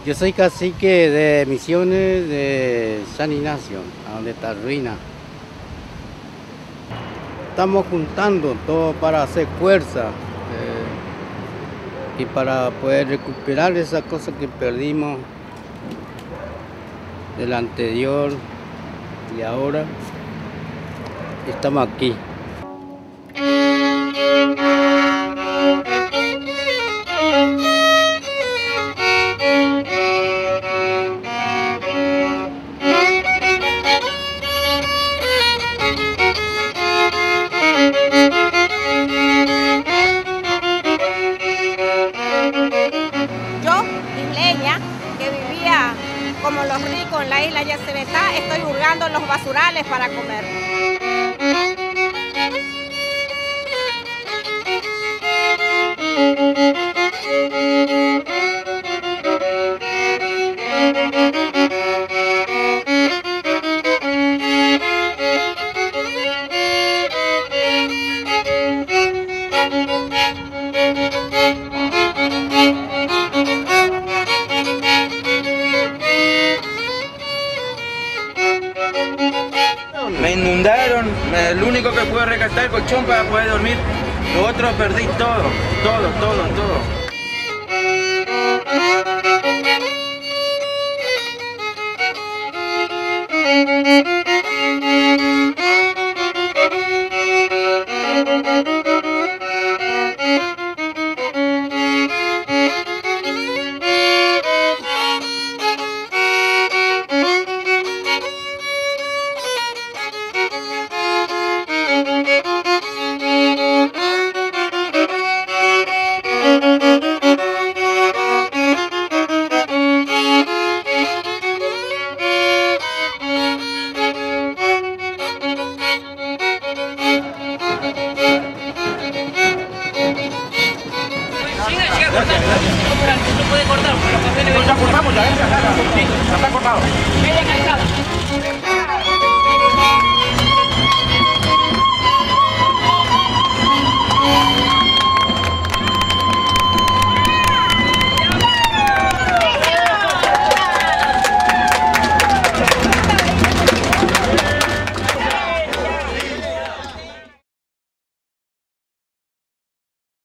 Yo soy cacique de Misiones de San Ignacio, a donde está Ruina. Estamos juntando todo para hacer fuerza y para poder recuperar esas cosas que perdimos del anterior y ahora estamos aquí. Que vivía como los ricos en la isla Yacyretá, estoy hurgando en los basurales para comer. Me inundaron, el único que pude rescatar el colchón para poder dormir, lo otro perdí todo. No puede cortar, pero los papeles... Ya cortamos ya, ya está cortado. Media calzada.